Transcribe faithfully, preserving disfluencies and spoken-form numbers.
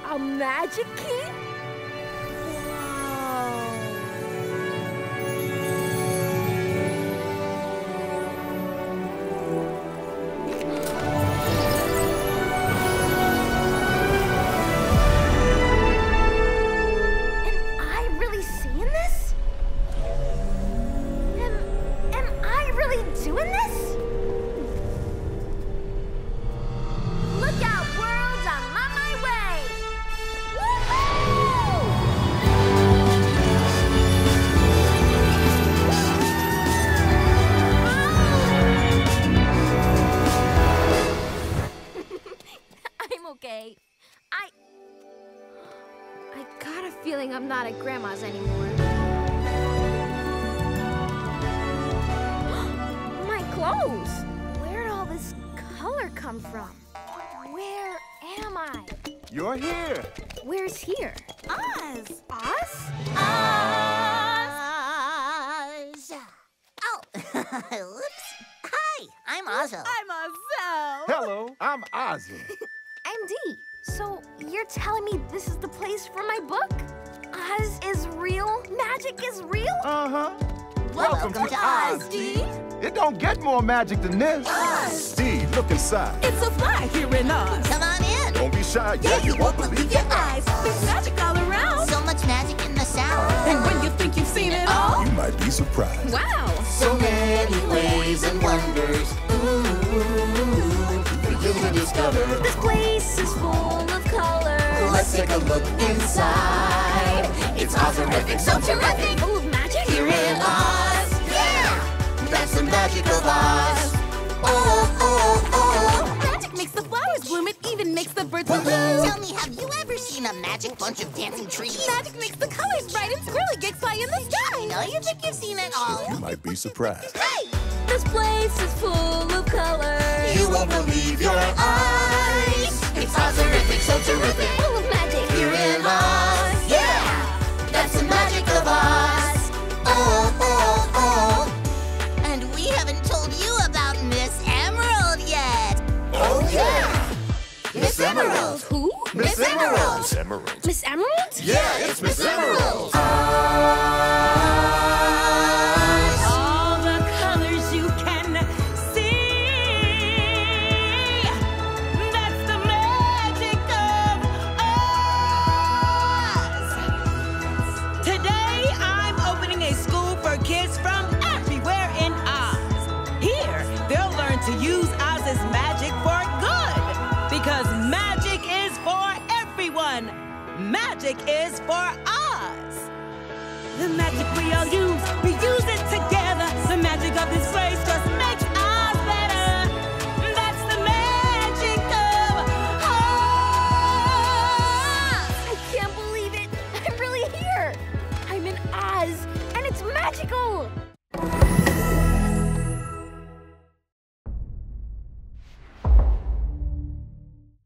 A magic key? Okay. I... I got a feeling I'm not at Grandma's anymore. My clothes! Where'd all this color come from? Where am I? You're here. Where's here? Oz! Oz? Oz! Oh, oops. Hi, I'm Ozzo. I'm Ozzo. Hello, I'm Ozzy. I'm Dee. So, you're telling me this is the place for my book? Oz is real? Magic is real? Uh-huh. Welcome, Welcome to, to Oz, Dee. It don't get more magic than this. Oz. Dee, look inside. It's a fly here in Oz. Come on in. Don't be shy. Yeah, you won't believe your eyes. There's magic all around. So much magic in the sound. And when you think you've seen it all, You might be surprised. Wow! So many ways and wonders. Ooh, for you to discover. This place is full of color. Let's take a look inside. It's Ozerific, so terrific. Full of magic? Here in Oz. Yeah! That's the magic of Oz. Oh, oh, oh. magic makes the flowers bloom. It even makes the birds Woohoo! blue. Tell me, have you ever seen a magic bunch of dancing trees? Magic makes the colors bright and squirrely gigs fly in the sky. No, you think you've seen it all? You might be surprised. Hey! This place is full of color. You won't believe your eyes. It's Ozerific, so terrific. Full of magic. Here in Oz. Yeah! That's the magic of Oz. Oh, oh, oh. And we haven't told you about Miss Emerald yet. Oh, yeah! Miss Emerald. Who? Miss Emerald. Miss Emerald. Miss Emerald? Yeah, it's Miss Emerald. All the colors you can see. That's the magic of Oz. Today, I'm opening a school for kids from everywhere in Oz. Here, they'll learn to use Oz's magic for good. Because magic is for everyone. Magic is for Oz. The magic we all use, we use it together. The magic of this place just makes Oz better. That's the magic of Oz. I can't believe it. I'm really here. I'm in Oz, and it's magical.